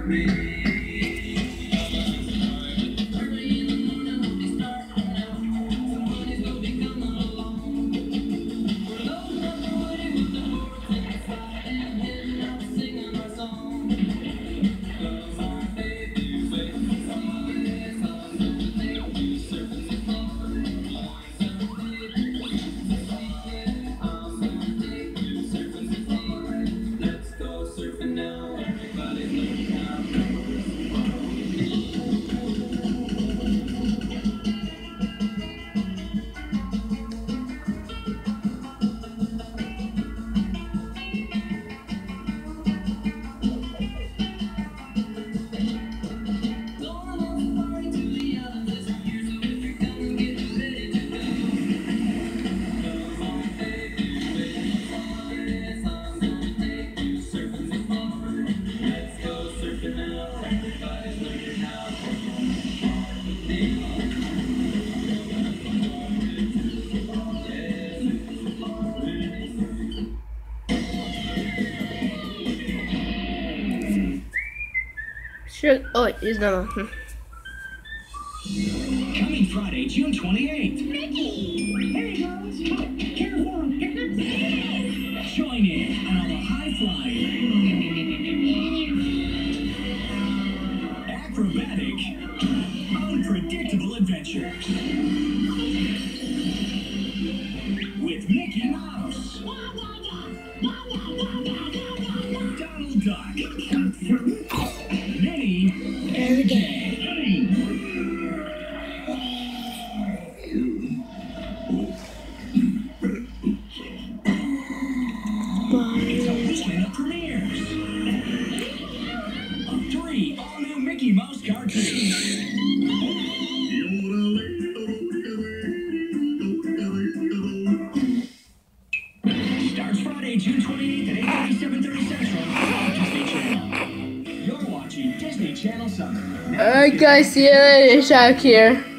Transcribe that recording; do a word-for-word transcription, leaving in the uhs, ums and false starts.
Sure. Oh, wait, he's not on. Coming Friday, June twenty-eighth. Mickey! Here he goes. Careful. Join in on all the high flying, acrobatic, unpredictable adventures with Mickey Mouse, Donald Duck, Minnie, and the gang. It's a weekend of premieres of three all-new Mickey Mouse cartoons. Starts Friday, June twenty-eighth at eight thirty, seven thirty Central on Disney Channel. You're watching Disney Channel Summer. Alright guys, see you later, Shaq here.